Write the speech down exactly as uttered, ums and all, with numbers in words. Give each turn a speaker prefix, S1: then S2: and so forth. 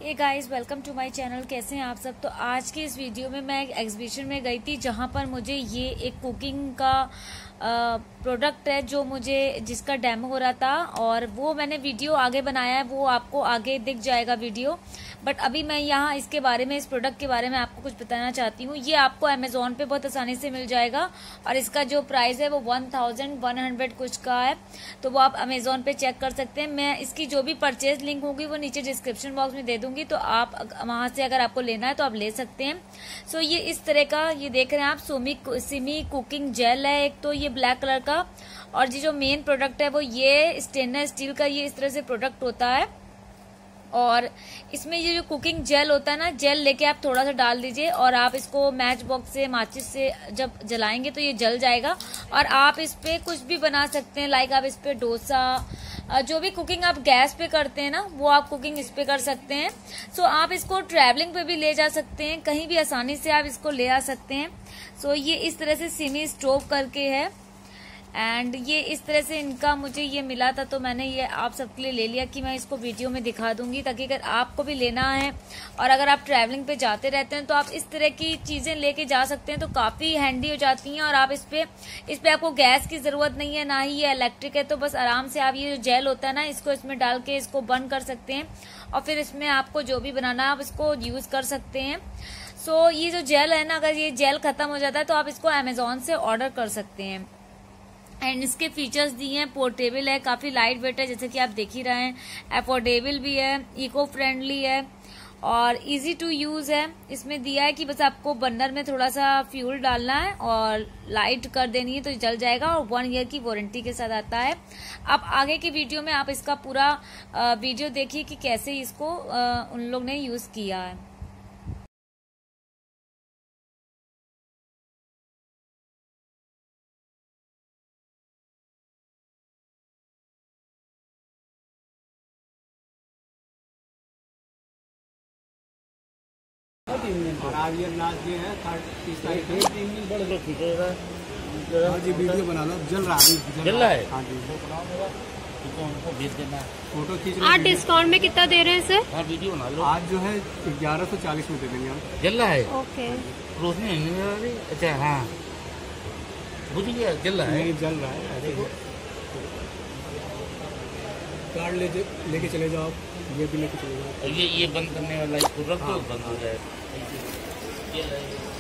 S1: Hey guys, welcome to my channel. कैसे हैं आप सब। तो आज की इस वीडियो में मैं एक एग्जीबिशन में गई थी जहां पर मुझे ये एक कुकिंग का प्रोडक्ट है जो मुझे जिसका डेमो हो रहा था, और वो मैंने वीडियो आगे बनाया है, वो आपको आगे दिख जाएगा वीडियो। बट अभी मैं यहाँ इसके बारे में, इस प्रोडक्ट के बारे में आपको कुछ बताना चाहती हूँ। ये आपको अमेजोन पे बहुत आसानी से मिल जाएगा और इसका जो प्राइस है वो वन थाउजेंड वन हंड्रेड कुछ का है, तो वो आप अमेजोन पे चेक कर सकते हैं। मैं इसकी जो भी परचेज लिंक होगी वो नीचे डिस्क्रिप्शन बॉक्स में दे दूंगी, तो आप वहां से अगर आपको लेना है तो आप ले सकते हैं। सो ये इस तरह का, ये देख रहे हैं आप, सोमी सिमी कुकिंग जेल है एक, तो ये ब्लैक कलर का, और ये जो मेन प्रोडक्ट है वो ये स्टेनलेस स्टील का ये इस तरह से प्रोडक्ट होता है। और इसमें ये जो कुकिंग जेल होता है ना, जेल लेके आप थोड़ा सा डाल दीजिए और आप इसको मैच बॉक्स से, माचिस से जब जलाएंगे तो ये जल जाएगा और आप इस पे कुछ भी बना सकते हैं। लाइक आप इस पे डोसा, जो भी कुकिंग आप गैस पे करते हैं ना, वो आप कुकिंग इस पे कर सकते हैं। सो आप इसको ट्रैवलिंग पे भी ले जा सकते हैं, कहीं भी आसानी से आप इसको ले आ सकते हैं। सो ये इस तरह से सिमी स्टोव करके है, एंड ये इस तरह से इनका मुझे ये मिला था, तो मैंने ये आप सबके लिए ले लिया कि मैं इसको वीडियो में दिखा दूंगी, ताकि अगर आपको भी लेना है और अगर आप ट्रैवलिंग पे जाते रहते हैं तो आप इस तरह की चीजें लेके जा सकते हैं, तो काफी हैंडी हो जाती हैं। और आप इस पे इस पे आपको गैस की जरूरत नहीं है, ना ही ये इलेक्ट्रिक है, तो बस आराम से आप ये जो जेल होता है ना, इसको इसमें डाल के इसको बंद कर सकते हैं और फिर इसमें आपको जो भी बनाना है आप इसको यूज कर सकते हैं। सो ये जो जेल है ना, अगर ये जेल खत्म हो जाता है तो आप इसको अमेजोन से ऑर्डर कर सकते हैं। एंड इसके फीचर्स दिए हैं, पोर्टेबल है, काफी लाइट वेट है जैसे कि आप देख ही रहे हैं, अफोर्डेबल भी है, इको फ्रेंडली है और इजी टू यूज है। इसमें दिया है कि बस आपको बर्नर में थोड़ा सा फ्यूल डालना है और लाइट कर देनी है तो जल जाएगा, और वन ईयर की वारंटी के साथ आता है। आप आगे की वीडियो में आप इसका पूरा वीडियो देखिए कि कैसे इसको उन लोग ने यूज किया है।
S2: और आर्यन नाथ जी हैं, तीस तारीख हाँ जी, वीडियो बना लो, जल रहा है,
S3: जल रहा है।
S2: हाँ जी,
S3: उनको भेज देना,
S2: फोटो खींच।
S4: आज डिस्काउंट में कितना दे रहे हैं सर?
S3: हाँ वीडियो बना लो।
S2: आज जो है ग्यारह सौ चालीस में दे देंगे हम।
S3: जल रहा है।
S4: ओके,
S3: रोशनी नहीं आ रही। अच्छा हाँ, बुझ गया, जल रहा है।
S2: नहीं जल रहा है, अरे कार्ड ले लेके चले जाओ, ये भी लेके चले जाओ।
S3: ये ये बंद करने वाला इसको रख दो, बंद हो जाए।